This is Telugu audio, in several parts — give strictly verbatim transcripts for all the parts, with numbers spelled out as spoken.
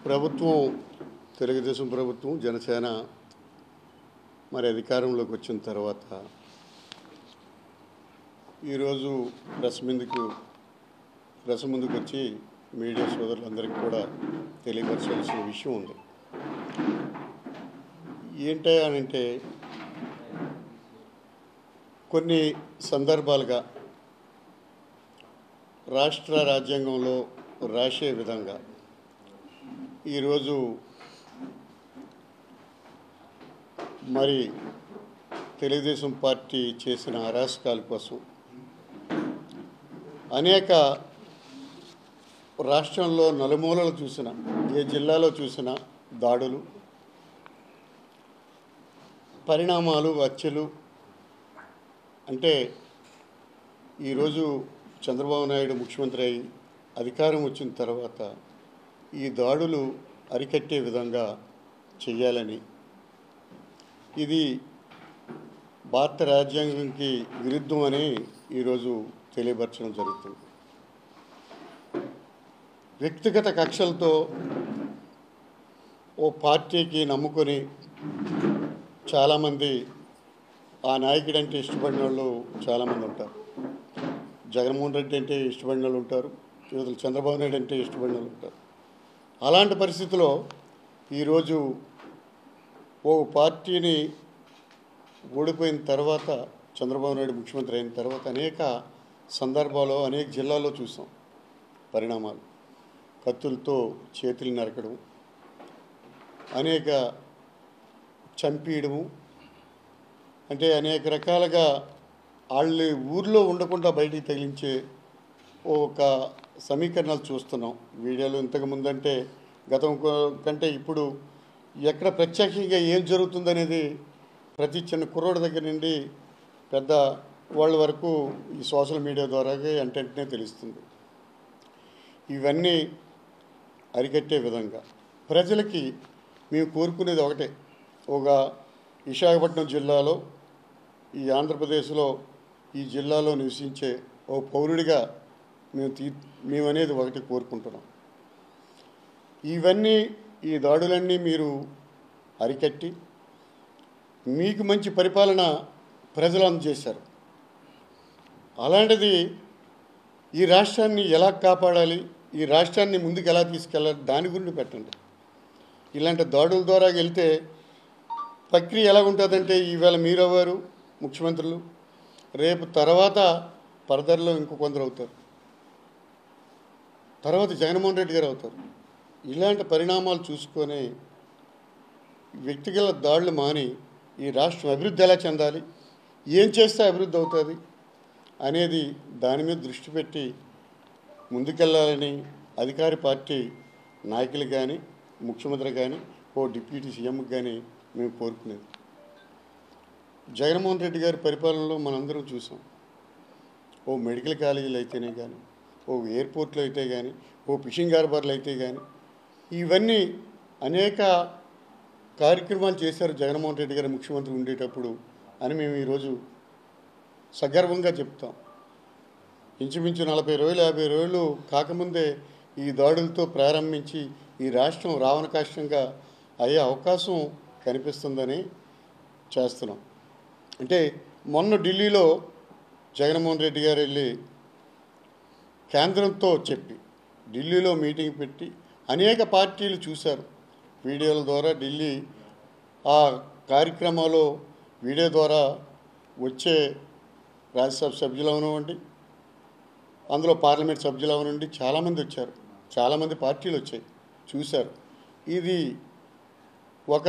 ప్రభుత్వం తెలుగుదేశం ప్రభుత్వం జనసేన మరి అధికారంలోకి వచ్చిన తర్వాత ఈరోజు ప్రెస్ ముందుకు ప్రెస్ ముందుకు వచ్చి మీడియా సోదరులందరికీ కూడా తెలియపరచాల్సిన విషయం ఉంది. ఏంటి అని అంటే కొన్ని సందర్భాలుగా రాష్ట్ర రాజ్యాంగంలో రాసే విధంగా ఈరోజు మరి తెలుగుదేశం పార్టీ చేసిన అరాచకాల కోసం అనేక రాష్ట్రంలో నలుమూలలు చూసిన ఏ జిల్లాలో చూసిన దాడులు, పరిణామాలు, హత్యలు అంటే ఈరోజు చంద్రబాబు నాయుడు ముఖ్యమంత్రి అయి అధికారం వచ్చిన తర్వాత ఈ దాడులు అరికట్టే విధంగా చేయాలని, ఇది భారత రాజ్యాంగానికి విరుద్ధం అని ఈరోజు తెలియపరచడం జరుగుతుంది. వ్యక్తిగత కక్షలతో ఓ పార్టీకి నమ్ముకొని చాలామంది ఆ నాయకుడు అంటే ఇష్టపడిన వాళ్ళు చాలామంది ఉంటారు. జగన్మోహన్ రెడ్డి అంటే ఇష్టపడిన వాళ్ళు ఉంటారు, యువతలు చంద్రబాబు నాయుడు అంటే ఇష్టపడిన వాళ్ళు ఉంటారు. అలాంటి పరిస్థితిలో ఈరోజు ఓ పార్టీని ఓడిపోయిన తర్వాత చంద్రబాబు నాయుడు ముఖ్యమంత్రి అయిన తర్వాత అనేక సందర్భాల్లో అనేక జిల్లాల్లో చూసాం పరిణామాలు. కత్తులతో చేతులు నరకడం, అనేక చంపేయడము, అంటే అనేక రకాలుగా వాళ్ళు ఊర్లో ఉండకుండా బయటికి తగిలించే ఒక సమీకరణాలు చూస్తున్నాం వీడియోలో. ఇంతకుముందంటే గతం కంటే ఇప్పుడు ఎక్కడ ప్రత్యక్షంగా ఏం జరుగుతుందనేది ప్రతి చిన్న కుర్రోడి దగ్గర నుండి పెద్ద వాళ్ళ వరకు ఈ సోషల్ మీడియా ద్వారా వెంటనే తెలుస్తుంది. ఇవన్నీ అరికట్టే విధంగా ప్రజలకి మేము కోరుకునేది ఒకటే, ఒక విశాఖపట్నం జిల్లాలో, ఈ ఆంధ్రప్రదేశ్లో ఈ జిల్లాలో నివసించే ఓ పౌరుడిగా మేము తీ మేమనేది ఒకటి కోరుకుంటున్నాం. ఇవన్నీ ఈ దాడులన్నీ మీరు అరికట్టి మీకు మంచి పరిపాలన ప్రజలు అందజేశారు. అలాంటిది ఈ రాష్ట్రాన్ని ఎలా కాపాడాలి, ఈ రాష్ట్రాన్ని ముందుకు ఎలా తీసుకెళ్ళాలి దాని గురించి పెట్టండి. ఇలాంటి దాడుల ద్వారా వెళ్తే ప్రక్రియ ఎలా ఉంటుందంటే ఈవేళ మీరవ్వారు ముఖ్యమంత్రులు, రేపు తర్వాత ఫర్దర్లో ఇంకో కొందరు అవుతారు, తర్వాత జగన్మోహన్ రెడ్డి గారు అవుతారు. ఇలాంటి పరిణామాలు చూసుకొని వ్యక్తిగత దాడులు మాని ఈ రాష్ట్రం అభివృద్ధి ఎలా చెందాలి, ఏం చేస్తే అభివృద్ధి అవుతుంది అనేది దాని మీద దృష్టి పెట్టి ముందుకెళ్ళాలని అధికార పార్టీ నాయకులు కానీ ముఖ్యమంత్రి కానీ ఓ డిప్యూటీ సీఎంకి కానీ మేము కోరుకునేది. జగన్మోహన్ రెడ్డి గారి పరిపాలనలో మనందరం చూసాం. ఓ మెడికల్ కాలేజీలు అయితేనే కానీ, ఓ ఎయిర్పోర్ట్లు అయితే కానీ, ఓ ఫిషింగ్ హార్బర్లు అయితే కానీ, ఇవన్నీ అనేక కార్యక్రమాలు చేశారు జగన్మోహన్ రెడ్డి గారు ముఖ్యమంత్రి ఉండేటప్పుడు అని మేము ఈరోజు సగర్వంగా చెప్తాం. ఇంచుమించు నలభై రోజులు యాభై రోజులు కాకముందే ఈ దాడులతో ప్రారంభించి ఈ రాష్ట్రం రావణకాష్టంగా అయ్యే అవకాశం కనిపిస్తుందని చేస్తున్నాం. అంటే మొన్న ఢిల్లీలో జగన్మోహన్ రెడ్డి గారు వెళ్ళి కేంద్రంతో చెప్పి ఢిల్లీలో మీటింగ్ పెట్టి అనేక పార్టీలు చూశారు వీడియోల ద్వారా. ఢిల్లీ ఆ కార్యక్రమాల్లో వీడియో ద్వారా వచ్చే రాజ్యసభ సభ్యులు అవనివ్వండి, అందులో పార్లమెంట్ సభ్యులు అవనండి, చాలామంది వచ్చారు, చాలామంది పార్టీలు వచ్చాయి, చూశారు. ఇది ఒక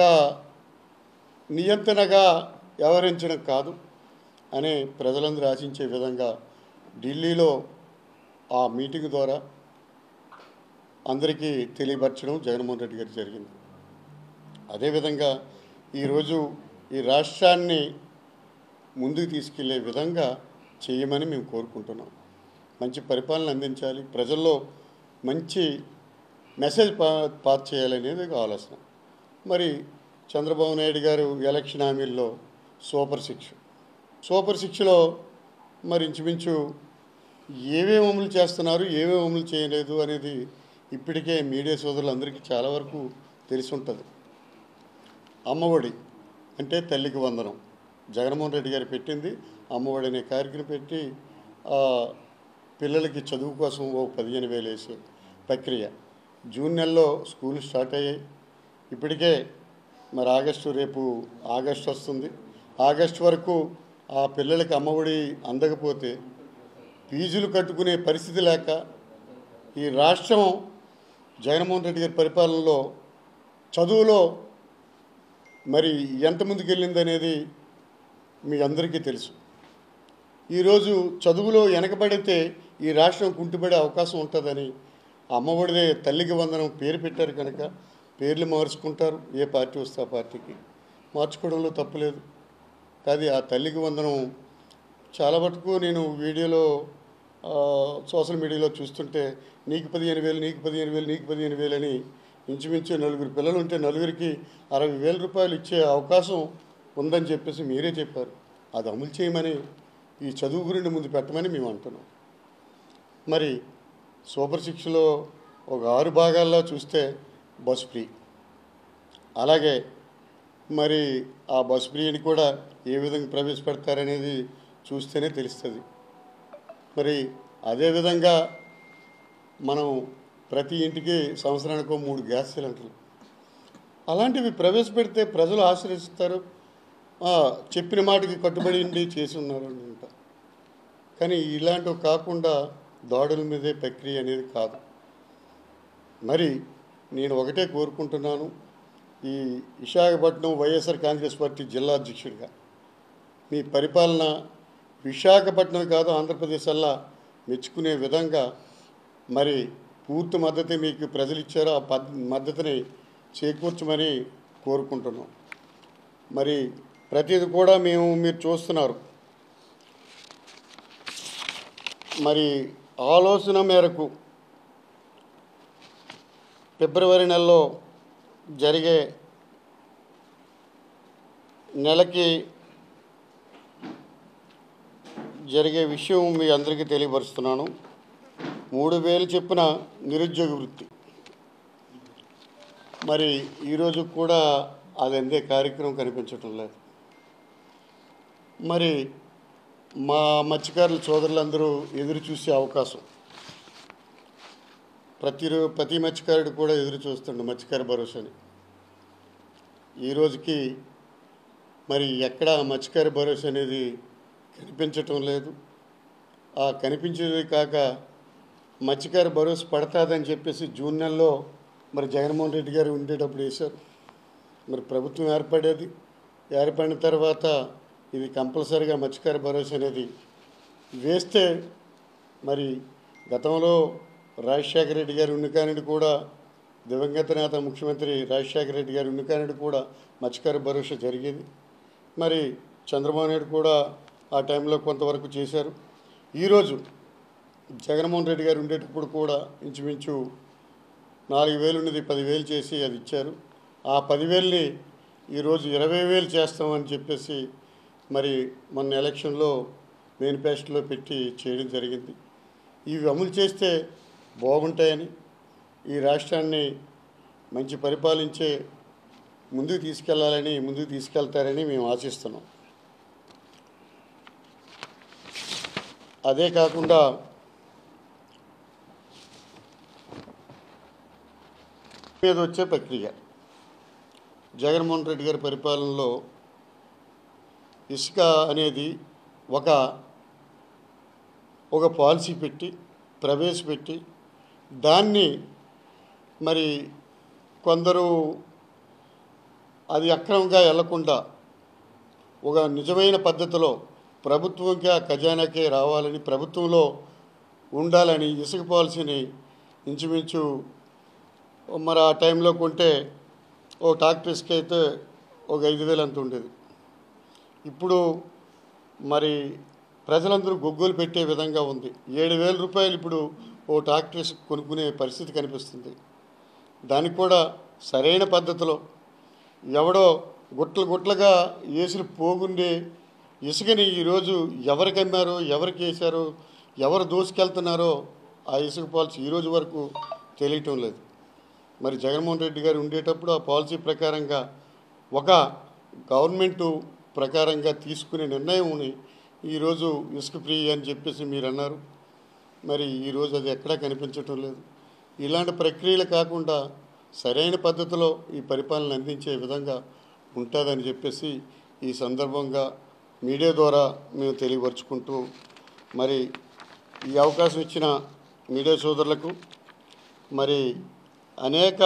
నియంత్రణగా వ్యవహరించడం కాదు అనే ప్రజలందరూ ఆశించే విధంగా ఢిల్లీలో ఆ మీటింగ్ ద్వారా అందరికీ తెలియపరచడం జగన్మోహన్ రెడ్డి గారికి జరిగింది. అదేవిధంగా ఈరోజు ఈ రాష్ట్రాన్ని ముందుకు తీసుకెళ్లే విధంగా చేయమని మేము కోరుకుంటున్నాం. మంచి పరిపాలన అందించాలి, ప్రజల్లో మంచి మెసేజ్ పా పాస్ చేయాలనేది ఆలోచన. మరి చంద్రబాబు నాయుడు గారు ఎలక్షన్ హామీల్లో సూపర్ సిక్స్ సూపర్ సిక్స్లో మరి ఇంచుమించు ఏమేమి అమలు చేస్తున్నారు, ఏమేమి అమలు చేయలేదు అనేది ఇప్పటికే మీడియా సోదరులందరికీ చాలా వరకు తెలిసి ఉంటుంది. అమ్మఒడి అంటే తల్లికి వందనం. జగన్మోహన్ రెడ్డి గారు పెట్టింది అమ్మఒడి అనే కార్యక్రమం పెట్టి పిల్లలకి చదువు కోసం ఓ పదిహేను వేలు వేసే ప్రక్రియ. జూన్ నెలలో స్కూల్ స్టార్ట్ అయ్యాయి. ఇప్పటికే మరి ఆగస్టు రేపు ఆగస్టు వస్తుంది. ఆగస్టు వరకు ఆ పిల్లలకి అమ్మఒడి అందకపోతే ఫీజులు కట్టుకునే పరిస్థితి లేక ఈ రాష్ట్రం జగన్మోహన్ రెడ్డి గారి పరిపాలనలో చదువులో మరి ఎంత ముందుకు వెళ్ళిందనేది మీ అందరికీ తెలుసు. ఈరోజు చదువులో వెనకబడితే ఈ రాష్ట్రం కుంటుపడే అవకాశం ఉంటుందని అమ్మఒడిదే తల్లికి వందనం పేరు పెట్టారు కనుక పేర్లు మార్చుకుంటారు. ఏ పార్టీ వస్తే ఆ పార్టీకి మార్చుకోవడంలో తప్పులేదు. కానీ ఆ తల్లికి వందనం చాలా మటుకు నేను వీడియోలో సోషల్ మీడియాలో చూస్తుంటే నీకు పదిహేను వేలు నీకు పదిహేను వేలు నీకు పదిహేను వేలు అని ఇంచుమించు నలుగురు పిల్లలు ఉంటే నలుగురికి అరవై వేల రూపాయలు ఇచ్చే అవకాశం ఉందని చెప్పేసి మీరే చెప్పారు. అది అమలు చేయమని ఈ చదువు గురించి ముందు పెట్టమని మేము అంటున్నాం. మరి సూపర్ సిక్స్లో ఒక ఆరు భాగాల్లో చూస్తే బస్ ఫ్రీ, అలాగే మరి ఆ బస్ ఫ్రీని కూడా ఏ విధంగా ప్రవేశపెడతారనేది చూస్తేనే తెలుస్తుంది. మరి అదేవిధంగా మనం ప్రతి ఇంటికి సంవత్సరానికి మూడు గ్యాస్ సిలిండర్లు అలాంటివి ప్రవేశపెడితే ప్రజలు ఆశ్రయిస్తారు. చెప్పిన మాటకి కట్టుబడి ఉండి చేసి ఉన్నారు అంట. కానీ ఇలాంటివి కాకుండా దాడుల మీదే ప్రక్రియ అనేది కాదు. మరి నేను ఒకటే కోరుకుంటున్నాను, ఈ విశాఖపట్నం వైఎస్ఆర్ కాంగ్రెస్ పార్టీ జిల్లా అధ్యక్షుడిగా మీ పరిపాలన విశాఖపట్నం కాదు ఆంధ్రప్రదేశ్ అలా మెచ్చుకునే విధంగా మరి పూర్తి మద్దతు మీకు ప్రజలు ఇచ్చారో ఆ మద్దతుని చేకూర్చమని కోరుకుంటున్నాం. మరి ప్రతిది కూడా మేము మీరు చూస్తున్నారు. మరి ఆలోచన మేరకు ఫిబ్రవరి నెలలో జరిగే నెలకి జరిగే విషయం మీ అందరికీ తెలియపరుస్తున్నాను. మూడు వేలు చొప్పున నిరుద్యోగ వృత్తి. మరి ఈరోజు కూడా అది అందే కార్యక్రమం కనిపించటం లేదు. మరి మా మత్స్యకారుల సోదరులందరూ ఎదురు చూసే అవకాశం ప్రతి ప్రతి మత్స్యకారుడు కూడా ఎదురు చూస్తుండే మత్స్యకార భరోసాని. ఈరోజుకి మరి ఎక్కడ మత్స్యకార భరోసా అనేది కనిపించటం లేదు. ఆ కనిపించేది కాక మత్స్యకార భరోసా పడతాదని చెప్పేసి జూన్ నెలలో మరి జగన్మోహన్ రెడ్డి గారు ఉండేటప్పుడు వేశారు. మరి ప్రభుత్వం ఏర్పడేది ఏర్పడిన తర్వాత ఇది కంపల్సరీగా మత్స్యకార భరోసా అనేది వేస్తే మరి గతంలో రాజశేఖర రెడ్డి గారు ఉన్నకానుడి కూడా దివంగత నేత ముఖ్యమంత్రి రాజశేఖర రెడ్డి గారు ఉన్నకానుడి కూడా మత్స్యకార భరోసా జరిగేది. మరి చంద్రబాబు నాయుడు కూడా ఆ టైంలో కొంతవరకు చేశారు. ఈరోజు జగన్మోహన్ రెడ్డి గారు ఉండేటప్పుడు కూడా ఇంచుమించు నాలుగు వేలు ఉన్నది పదివేలు చేసి అది ఇచ్చారు. ఆ పదివేలని ఈరోజు ఇరవై వేలు చేస్తామని చెప్పేసి మరి మొన్న ఎలక్షన్లో మేనిఫెస్టోలో పెట్టి చేయడం జరిగింది. ఇవి అమలు చేస్తే బాగుంటాయని ఈ రాష్ట్రాన్ని మంచి పరిపాలించే ముందుకు తీసుకెళ్లాలని ముందుకు తీసుకెళ్తారని మేము ఆశిస్తున్నాం. అదే కాకుండా మీద వచ్చే ప్రక్రియ జగన్మోహన్ రెడ్డి గారి పరిపాలనలో ఇసుక అనేది ఒక ఒక పాలసీ పెట్టి ప్రవేశపెట్టి దాన్ని మరి కొందరు అది అక్రమంగా వెళ్లకుండా ఒక నిజమైన పద్ధతిలో ప్రభుత్వంకి ఆ ఖజానాకే రావాలని ప్రభుత్వంలో ఉండాలని ఇసుక పాలసీని ఇంచుమించు మరి ఆ టైంలో కొంటే ఓ ట్రాక్టర్ ఇసుక అయితే ఒక ఐదు వేలు అంత ఉండేది. ఇప్పుడు మరి ప్రజలందరూ గొగ్గోలు పెట్టే విధంగా ఉంది. ఏడు వేల రూపాయలు ఇప్పుడు ఓ ట్రాక్టర్ ఇసుక కొనుక్కునే పరిస్థితి కనిపిస్తుంది. దానికి కూడా సరైన పద్ధతిలో ఎవడో గుట్టలు గుట్లుగా వేసులు పోగుండే ఇసుకని ఈరోజు ఎవరికి అమ్మారో ఎవరికి వేశారో ఎవరు దోసుకెళ్తున్నారో ఆ ఇసుక పాలసీ ఈరోజు వరకు తెలియటం లేదు. మరి జగన్మోహన్ రెడ్డి గారు ఉండేటప్పుడు ఆ పాలసీ ప్రకారంగా ఒక గవర్నమెంటు ప్రకారంగా తీసుకునే నిర్ణయంని ఈరోజు ఇసుక ఫ్రీ అని చెప్పేసి మీరు అన్నారు. మరి ఈరోజు అది ఎక్కడా కనిపించటం లేదు. ఇలాంటి ప్రక్రియలు కాకుండా సరైన పద్ధతిలో ఈ పరిపాలన అందించే విధంగా ఉంటుందని చెప్పేసి ఈ సందర్భంగా మీడియా ద్వారా మేము తెలియపరుచుకుంటూ, మరి ఈ అవకాశం ఇచ్చిన మీడియా సోదరులకు, మరి అనేక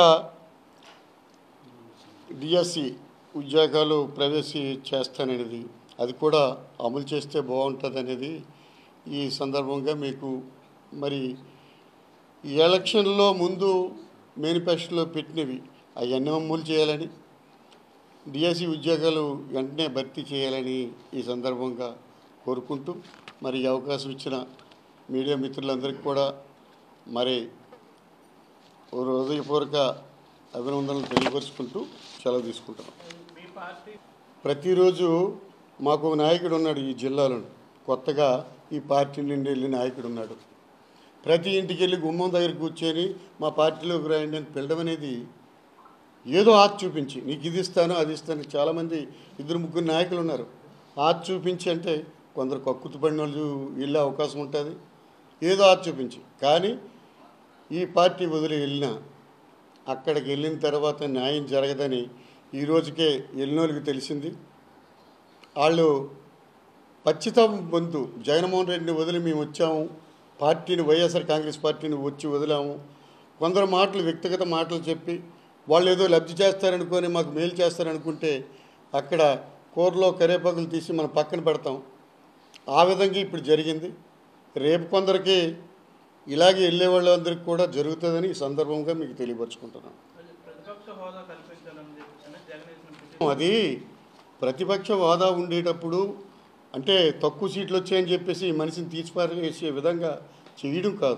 డిఎస్సి ఉద్యోగాలు ప్రవేశి చేస్తాననేది అది కూడా అమలు చేస్తే బాగుంటుంది అనేది ఈ సందర్భంగా మీకు, మరి ఈ ఎలక్షన్లో ముందు మేనిఫెస్టోలో పెట్టినవి అవన్నీ అమలు చేయాలని, డిఎస్సి ఉద్యోగాలు వెంటనే భర్తీ చేయాలని ఈ సందర్భంగా కోరుకుంటూ, మరి ఈ అవకాశం ఇచ్చిన మీడియా మిత్రులందరికీ కూడా మరి హృదయపూర్వక అభినందనలు తెలియపరుచుకుంటూ సెలవు తీసుకుంటున్నాం. ప్రతిరోజు మాకు నాయకుడు ఉన్నాడు ఈ జిల్లాలో, కొత్తగా ఈ పార్టీ నుండి వెళ్ళి నాయకుడు ఉన్నాడు. ప్రతి ఇంటికి వెళ్ళి గుమ్మం దగ్గర కూర్చొని మా పార్టీలోకి రాయండి అని పిలవడం అనేది ఏదో ఆశ చూపించి, నీకు ఇది ఇస్తాను అది ఇస్తాను. చాలామంది ఇద్దరు ముగ్గురు నాయకులు ఉన్నారు. ఆశ చూపించి అంటే కొందరు కక్కుతు పడిన వాళ్ళు వెళ్ళే అవకాశం ఉంటుంది, ఏదో ఆశ చూపించి. కానీ ఈ పార్టీ వదిలి వెళ్ళినా అక్కడికి వెళ్ళిన తర్వాత న్యాయం జరగదని ఈ రోజుకే వెళ్ళినోళ్ళకి తెలిసింది. వాళ్ళు పచ్చితం పొందు జగన్మోహన్ రెడ్డిని వదిలి మేము వచ్చాము, పార్టీని వైఎస్ఆర్ కాంగ్రెస్ పార్టీని వచ్చి వదిలాము. కొందరు మాటలు వ్యక్తిగత మాటలు చెప్పి వాళ్ళు ఏదో లబ్ధి చేస్తారనుకొని మాకు మేలు చేస్తారనుకుంటే అక్కడ కూరలో కరేపాకులు తీసి మనం పక్కన పెడతాం. ఆ విధంగా ఇప్పుడు జరిగింది. రేపు కొందరికి ఇలాగే వెళ్ళే వాళ్ళందరికీ కూడా జరుగుతుందని ఈ సందర్భంగా మీకు తెలియపరుచుకుంటున్నాను. అది ప్రతిపక్ష హోదా ఉండేటప్పుడు అంటే తక్కువ సీట్లు వచ్చాయని చెప్పేసి ఈ మనిషిని తీసిపారేసే విధంగా చేయడం కాదు.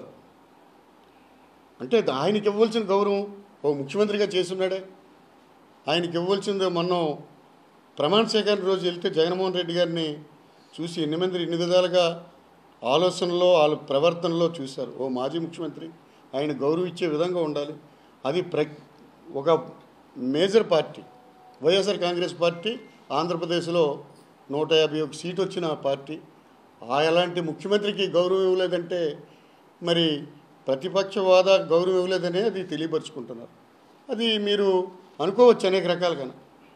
అంటే ఆయనకి ఇవ్వాల్సిన గౌరవం ఓ ముఖ్యమంత్రిగా చేస్తున్నాడే, ఆయనకి ఇవ్వాల్సింది. మొన్న ప్రమాణ స్వీకారం రోజు వెళ్తే జగన్మోహన్ రెడ్డి గారిని చూసి ఎన్ని మంది ఎన్ని విధాలుగా ఆలోచనలో వాళ్ళ ప్రవర్తనలో చూశారు. ఓ మాజీ ముఖ్యమంత్రి, ఆయన గౌరవం ఇచ్చే విధంగా ఉండాలి. అది ప్ర ఒక major party YSR Congress party ఆంధ్రప్రదేశ్లో నూట యాభై ఒక సీట్ వచ్చిన పార్టీ. ఆ ఎలాంటి ముఖ్యమంత్రికి గౌరవం ఇవ్వలేదంటే మరి ప్రతిపక్ష హోదా గౌరవం ఇవ్వలేదనే అది తెలియపరుచుకుంటున్నారు. అది మీరు అనుకోవచ్చు అనేక రకాలుగా.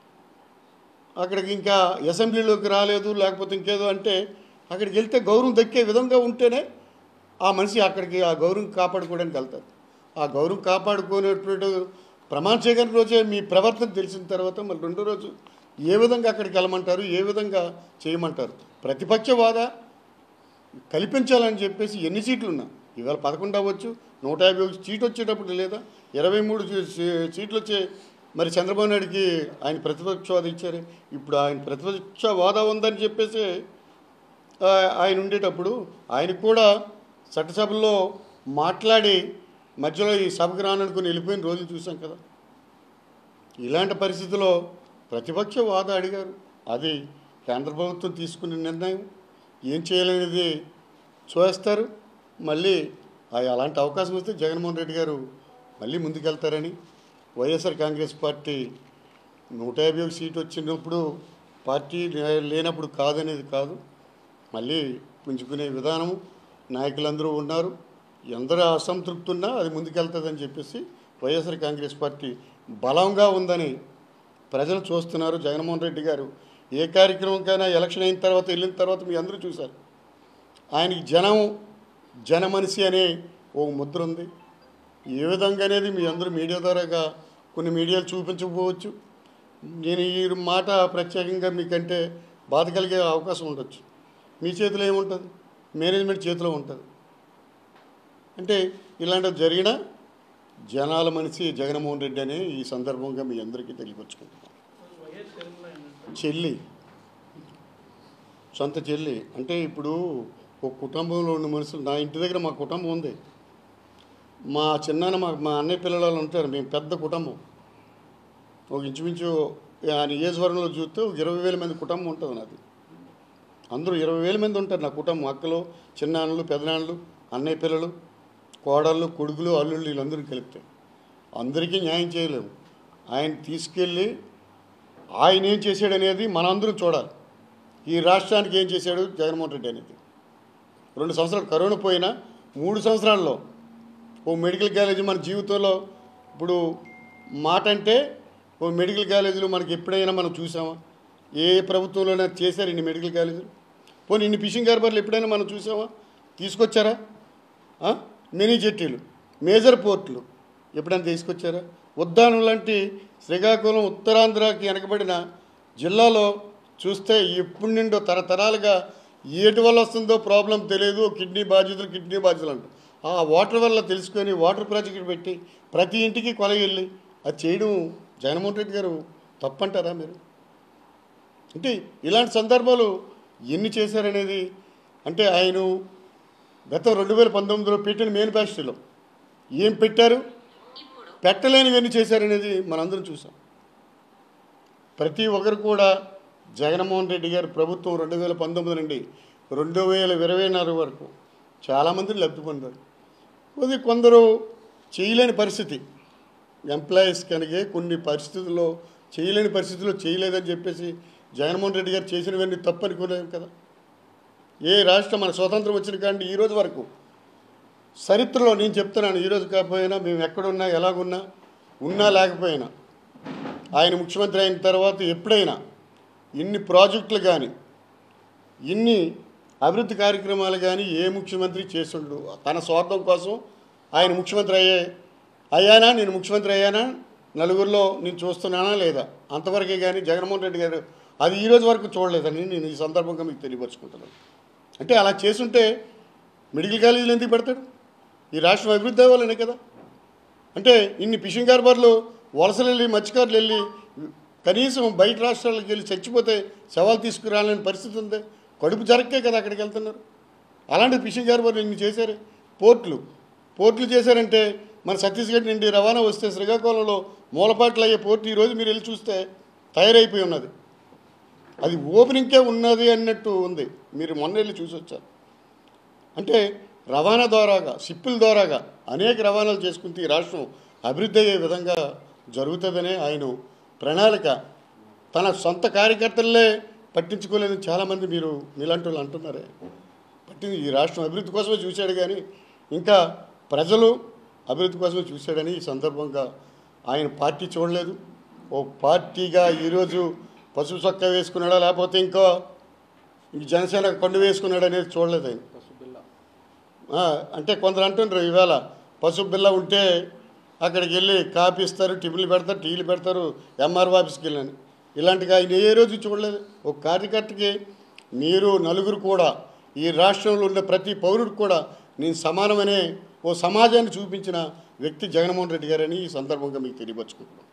అక్కడికి ఇంకా అసెంబ్లీలోకి రాలేదు లేకపోతే ఇంకేదో అంటే అక్కడికి వెళ్తే గౌరవం దక్కే విధంగా ఉంటేనే ఆ మనిషి అక్కడికి ఆ గౌరవం కాపాడుకోవడానికి వెళ్తారు. ఆ గౌరవం కాపాడుకునేటువంటి ప్రమాణ స్వీకారం రోజే మీ ప్రవర్తన తెలిసిన తర్వాత మళ్ళీ రెండో రోజు ఏ విధంగా అక్కడికి వెళ్ళమంటారు, ఏ విధంగా చేయమంటారు. ప్రతిపక్ష హోదా కల్పించాలని చెప్పేసి ఎన్ని సీట్లు ఉన్నా ఇవాళ పదకొండు అవ్వచ్చు, నూట యాభై ఒక సీట్ వచ్చేటప్పుడు లేదా ఇరవై మూడు సీట్లు వచ్చే మరి చంద్రబాబు నాయుడికి ఆయన ప్రతిపక్ష హోదా ఇచ్చారు. ఇప్పుడు ఆయన ప్రతిపక్ష హోదా ఉందని చెప్పేసి ఆయన ఉండేటప్పుడు ఆయనకు కూడా చట్టసభల్లో మాట్లాడి మధ్యలో ఈ సభకు రాననుకుని వెళ్ళిపోయిన రోజులు చూసాం కదా. ఇలాంటి పరిస్థితుల్లో ప్రతిపక్ష హోదా అడిగారు. అది కేంద్ర ప్రభుత్వం తీసుకునే నిర్ణయం, ఏం చేయాలనేది చూస్తారు. మళ్ళీ అలాంటి అవకాశం వస్తే జగన్మోహన్ రెడ్డి గారు మళ్ళీ ముందుకెళ్తారని, వైఎస్ఆర్ కాంగ్రెస్ పార్టీ నూట యాభై ఒక సీటు వచ్చినప్పుడు పార్టీ లేనప్పుడు కాదనేది కాదు, మళ్ళీ పుంజుకునే విధానం నాయకులందరూ ఉన్నారు. ఎందరూ అసంతృప్తి ఉన్నా అది ముందుకెళ్తుందని చెప్పేసి వైఎస్ఆర్ కాంగ్రెస్ పార్టీ బలంగా ఉందని ప్రజలు చూస్తున్నారు. జగన్మోహన్ రెడ్డి గారు ఏ కార్యక్రమంకైనా ఎలక్షన్ అయిన తర్వాత వెళ్ళిన తర్వాత మీ అందరూ చూశారు. ఆయనకి జనం జనమనిషి అనే ఓ ముద్ర ఉంది. ఏ విధంగా అనేది మీ అందరూ మీడియా ద్వారాగా కొన్ని మీడియాలు చూపించకపోవచ్చు. నేను ఈ మాట ప్రత్యేకంగా మీకంటే బాధ కలిగే అవకాశం ఉండొచ్చు. మీ చేతిలో ఏముంటుంది, మేనేజ్మెంట్ చేతిలో ఉంటుంది. అంటే ఇలాంటివి జరిగినా జనాల మనిషి జగన్మోహన్ రెడ్డి అనే ఈ సందర్భంగా మీ అందరికీ తెలియపరుచుకుంటున్నాను. చెల్లి, సొంత చెల్లి అంటే ఇప్పుడు ఒక కుటుంబంలో ఉన్న మనుషులు, నా ఇంటి దగ్గర మా కుటుంబం ఉంది. మా చిన్నాన్న మా మా అన్నయ్య పిల్లలు ఉంటారు. మేము పెద్ద కుటుంబం. ఒక ఇంచుమించు ఆ నియోజకవర్గంలో చూస్తే ఒక ఇరవై వేల మంది కుటుంబం ఉంటుంది నాది. అందరూ ఇరవై వేల మంది ఉంటారు నా కుటుంబం. అక్కలు, చిన్నాన్నలు, పెదనాన్నలు, అన్నయ్య పిల్లలు కోడళ్ళు కొడుకులు అల్లుళ్ళు వీళ్ళందరూ కలిపితే అందరికీ న్యాయం చేయలేము. ఆయన తీసుకెళ్ళి ఆయన ఏం చేశాడనేది మనందరం చూడాలి. ఈ రాష్ట్రానికి ఏం చేశాడు జగన్మోహన్ రెడ్డి అనేది. రెండు సంవత్సరాలు కరోనా పోయినా మూడు సంవత్సరాల్లో ఓ మెడికల్ కాలేజీ మన జీవితంలో ఇప్పుడు మాట అంటే ఓ మెడికల్ కాలేజీలు మనకి ఎప్పుడైనా మనం చూసామా? ఏ ప్రభుత్వంలోనే చేశారు ఇన్ని మెడికల్ కాలేజీలు? పోనీ ఇన్ని ఫిషింగ్ హార్బర్లు ఎప్పుడైనా మనం చూసామా? తీసుకొచ్చారా? మినీ జెట్టీలు, మేజర్ పోర్టులు ఎప్పుడైనా తీసుకొచ్చారా? ఉద్దానం లాంటి శ్రీకాకుళం ఉత్తరాంధ్రకి వెనకబడిన జిల్లాలో చూస్తే ఎప్పుడు నిండో తరతరాలుగా ఏటి వల్ల వస్తుందో ప్రాబ్లం తెలియదు. కిడ్నీ బాధ్యతలు కిడ్నీ బాధ్యతలు అంటారు. ఆ వాటర్ వల్ల తెలుసుకొని వాటర్ ప్రాజెక్టులు పెట్టి ప్రతి ఇంటికి కొలగెళ్ళి అది చేయడం జగన్మోహన్ రెడ్డి గారు తప్పంటారా మీరు? అంటే ఇలాంటి సందర్భాలు ఎన్ని చేశారనేది అంటే ఆయన గత రెండు వేల పంతొమ్మిదిలో పెట్టిన మేనిఫెస్టోలో ఏం పెట్టారు, పెట్టలేనివన్నీ చేశారనేది మనందరం చూసాం. ప్రతి ఒక్కరు కూడా జగన్మోహన్ రెడ్డి గారి ప్రభుత్వం రెండు వేల పంతొమ్మిది నుండి రెండు వేల ఇరవై నాలుగు వరకు చాలామంది లబ్ధి పొందారు. అది కొందరు చేయలేని పరిస్థితి ఎంప్లాయీస్ కనుక కొన్ని పరిస్థితుల్లో చేయలేని పరిస్థితుల్లో చేయలేదని చెప్పేసి జగన్మోహన్ రెడ్డి గారు చేసినవన్నీ తప్పు అనుకోలేము కదా. ఏ రాష్ట్రం మన స్వాతంత్రం వచ్చిన కానీ ఈరోజు వరకు చరిత్రలో నేను చెప్తున్నాను, ఈరోజు కాకపోయినా మేము ఎక్కడున్నా ఎలాగున్నా ఉన్నా లేకపోయినా ఆయన ముఖ్యమంత్రి అయిన తర్వాత ఎప్పుడైనా ఇన్ని ప్రాజెక్టులు కానీ ఇన్ని అభివృద్ధి కార్యక్రమాలు కానీ ఏ ముఖ్యమంత్రి చేస్తుండు? తన స్వార్థం కోసం ఆయన ముఖ్యమంత్రి అయ్యే అయ్యానా నేను ముఖ్యమంత్రి అయ్యానా నలుగురిలో నేను చూస్తున్నానా లేదా అంతవరకే కానీ జగన్మోహన్ రెడ్డి గారు అది ఈరోజు వరకు చూడలేదని నేను ఈ సందర్భంగా మీకు తెలియపరుచుకుంటున్నాను. అంటే అలా చేస్తుంటే మెడికల్ కాలేజీలు ఎందుకు పెడతాడు? ఈ రాష్ట్రం అభివృద్ధి అవ్వాలనే కదా. అంటే ఇన్ని ఫిషింగ్ హార్బర్లు వలసలు వెళ్ళి మత్స్యకారులు వెళ్ళి కనీసం బయట రాష్ట్రాలకు వెళ్ళి చచ్చిపోతే శవాలు తీసుకురాలని పరిస్థితి ఉంది. కడుపు జరక్కే కదా అక్కడికి వెళ్తున్నారు. అలాంటి ఫిషింగ్ హార్బర్లు ఇన్ని చేశారు. పోర్టులు పోర్టులు చేశారంటే మన ఛత్తీస్గఢ్ నుండి రవాణా వస్తే శ్రీకాకుళంలో మూలపాట్లు అయ్యే పోర్టు ఈరోజు మీరు వెళ్ళి చూస్తే తయారైపోయి ఉన్నది. అది ఓపెనింగ్కే ఉన్నది అన్నట్టు ఉంది. మీరు మొన్న వెళ్ళి చూసి వచ్చారు. అంటే రవాణా ద్వారాగా షిప్పుల ద్వారాగా అనేక రవాణాలు చేసుకుంటే ఈ రాష్ట్రం అభివృద్ధి అయ్యే విధంగా జరుగుతుందనే ఆయన ప్రణాళిక. తన సొంత కార్యకర్తలే పట్టించుకోలేదని చాలామంది మీరు మీలాంటి వాళ్ళు అంటున్నారే. పట్టి ఈ రాష్ట్రం అభివృద్ధి కోసమే చూశాడు కానీ ఇంకా ప్రజలు అభివృద్ధి కోసమే చూశాడని ఈ సందర్భంగా ఆయన పార్టీ చూడలేదు. ఓ పార్టీగా ఈరోజు పసుపు చొక్కా వేసుకున్నాడా లేకపోతే ఇంకో ఇంక జనసేన కొండ వేసుకున్నాడు అనేది చూడలేదు ఆయన. అంటే కొందరు అంటుండ్రు ఈవేళ పసుపు బిల్ల ఉంటే అక్కడికి వెళ్ళి కాపీ ఇస్తారు, టిఫిన్లు పెడతారు, టీలు పెడతారు, ఎంఆర్ఓ ఆఫీస్కి వెళ్ళని. ఇలాంటిగా ఆయన ఏ రోజు చూడలేదు. ఒక కార్యకర్తకి మీరు నలుగురు కూడా ఈ రాష్ట్రంలో ఉన్న ప్రతి పౌరుడికి కూడా నేను సమానమనే ఓ సమాజాన్ని చూపించిన వ్యక్తి జగన్మోహన్ రెడ్డి గారని ఈ సందర్భంగా మీకు తెలియపరుచుకుంటున్నాను.